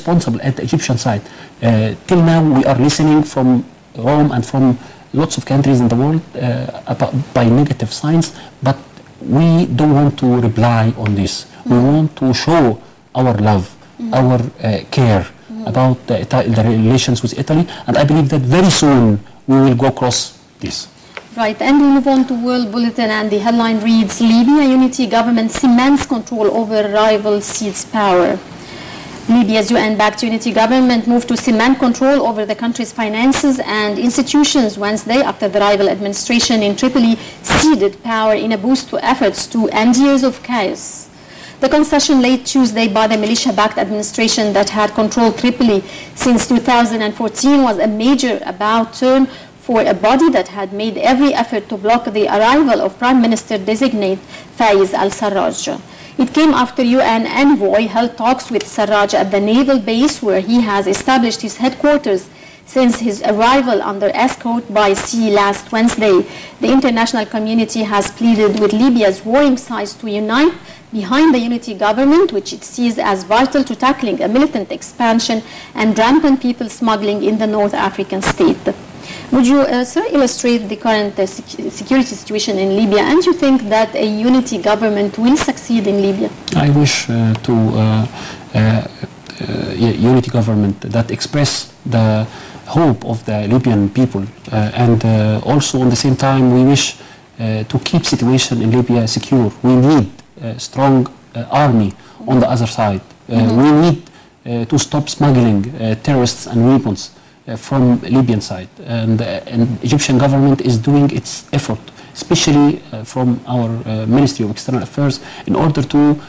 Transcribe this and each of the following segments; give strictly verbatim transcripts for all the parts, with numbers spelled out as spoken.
responsible at the Egyptian side. Uh, till now, we are listening from Rome and from lots of countries in the world uh, about, by negative signs, but we don't want to rely on this. Mm-hmm. We want to show our love, mm-hmm. our uh, care mm-hmm. about the, the relations with Italy, and I believe that very soon we will go across this. Right, and we move on to World Bulletin, and the headline reads, Libya Unity Government cements control over rival cedes power. Libya's U N-backed unity government moved to cement control over the country's finances and institutions Wednesday after the rival administration in Tripoli ceded power in a boost to efforts to end years of chaos. The concession late Tuesday by the militia-backed administration that had controlled Tripoli since two thousand fourteen was a major about-turn for a body that had made every effort to block the arrival of Prime Minister-designate Faiz al-Sarraj. It came after U N envoy held talks with Sarraj at the naval base where he has established his headquarters since his arrival under escort by sea last Wednesday. The international community has pleaded with Libya's warring sides to unite behind the unity government, which it sees as vital to tackling a militant expansion and rampant people smuggling in the North African state. Would you, uh, sir, illustrate the current uh, sec security situation in Libya, and you think that a unity government will succeed in Libya? I wish uh, to uh, uh, uh, unity government that express the hope of the Libyan people, uh, and uh, also at the same time we wish uh, to keep situation in Libya secure. We need a strong uh, army on the other side. Uh, mm-hmm. We need uh, to stop smuggling uh, terrorists and weapons Uh, from Libyan side, and the uh, Egyptian government is doing its effort, especially uh, from our uh, Ministry of External Affairs, in order to uh,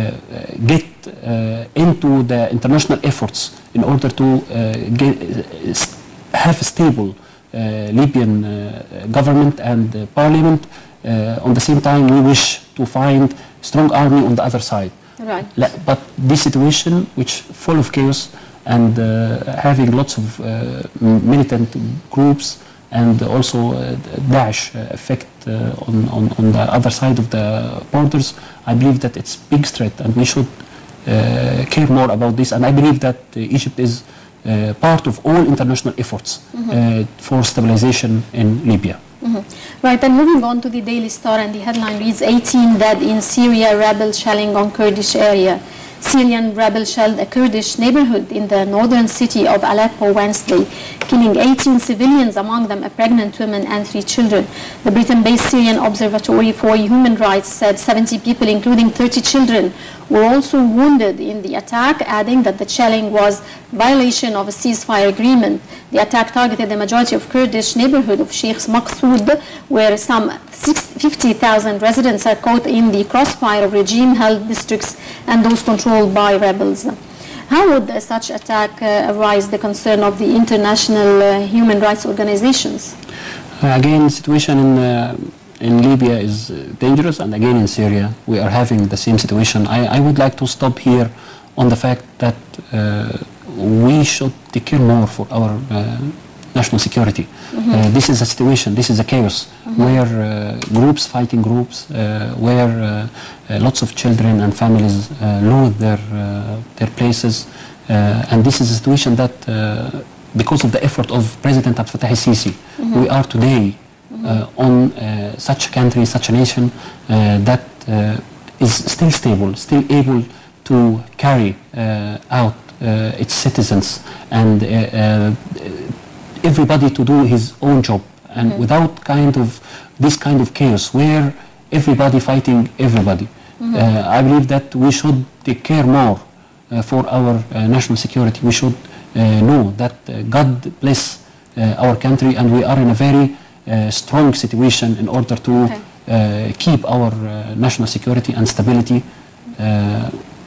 get uh, into the international efforts in order to uh, get, uh, have a stable uh, Libyan uh, government and uh, parliament. Uh, on the same time, we wish to find strong army on the other side. Right. But this situation, which full of chaos, and uh, having lots of uh, militant groups and also uh, Daesh uh, effect uh, on, on, on the other side of the borders, I believe that it's big threat, and we should uh, care more about this. And I believe that uh, Egypt is uh, part of all international efforts mm-hmm. uh, for stabilization in Libya. Mm-hmm. Right, and moving on to the Daily Star, and the headline reads, eighteen dead in Syria, rebel shelling on Kurdish area. Syrian rebel shelled a Kurdish neighborhood in the northern city of Aleppo Wednesday, killing eighteen civilians, among them a pregnant woman and three children. The Britain-based Syrian Observatory for Human Rights said seventy people, including thirty children, were also wounded in the attack, adding that the shelling was violation of a ceasefire agreement. The attack targeted the majority of Kurdish neighborhood of Sheikh Maqsoud, where some fifty thousand residents are caught in the crossfire of regime-held districts and those controlled by rebels. How would uh, such attack uh, arise the concern of the international uh, human rights organizations? Uh, again, the situation in, uh, in Libya is uh, dangerous, and again in Syria we are having the same situation. I, I would like to stop here on the fact that uh, we should take care more for our uh, national security. Mm-hmm. uh, this is a situation, this is a chaos, mm-hmm. where uh, groups fighting groups, uh, where uh, uh, lots of children and families uh, lose their, uh, their places, uh, and this is a situation that uh, because of the effort of President Abdel Fattah el-Sisi, mm-hmm. we are today mm-hmm. uh, on uh, such a country, such a nation uh, that uh, is still stable, still able to carry uh, out uh, its citizens, and uh, uh, everybody to do his own job, and mm-hmm. without kind of this kind of chaos where everybody fighting everybody. Mm-hmm. uh, I believe that we should take care more uh, for our uh, national security. We should uh, know that uh, God bless uh, our country, and we are in a very uh, strong situation in order to okay. uh, keep our uh, national security and stability, uh,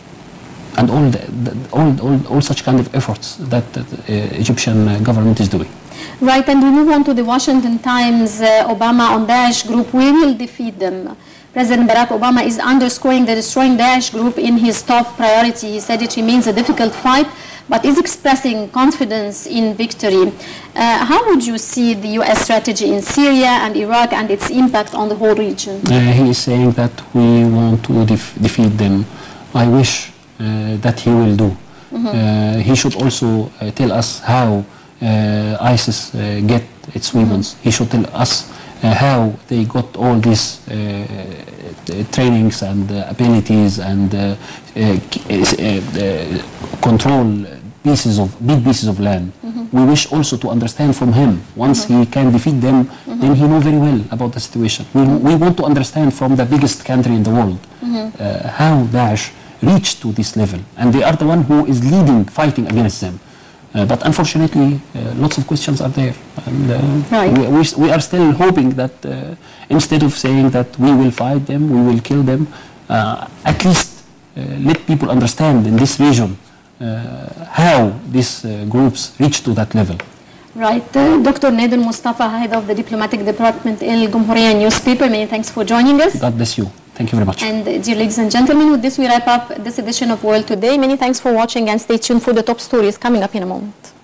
and all, the, the, all, all, all such kind of efforts that the uh, Egyptian uh, government is doing. Right, and we move on to the Washington Times. uh, Obama on Daesh group, we will defeat them. President Barack Obama is underscoring the destroying Daesh group in his top priority. He said it remains a difficult fight, but is expressing confidence in victory. Uh, how would you see the U S strategy in Syria and Iraq and its impact on the whole region? Uh, he is saying that we want to def defeat them. I wish uh, that he will do. Uh, he should also uh, tell us how uh, ISIS uh, get its weapons. He should tell us uh, how they got all these uh, uh, trainings and uh, abilities and uh, uh, uh, control pieces of big pieces of land. Mm-hmm. We wish also to understand from him. Once mm-hmm. he can defeat them, mm-hmm. then he knows very well about the situation. We, we want to understand from the biggest country in the world mm-hmm. uh, how Daesh reached to this level, and they are the one who is leading fighting against them. Uh, but unfortunately, uh, lots of questions are there, and uh, right. we, we, we are still hoping that uh, instead of saying that we will fight them, we will kill them, uh, at least uh, let people understand in this region uh, how these uh, groups reach to that level. Right. Uh, Doctor Nader Mustafa, head of the diplomatic department El Jumhuriya newspaper, many thanks for joining us. God bless you. Thank you very much. And uh, dear ladies and gentlemen, with this we wrap up this edition of World Today. Many thanks for watching, and stay tuned for the top stories coming up in a moment.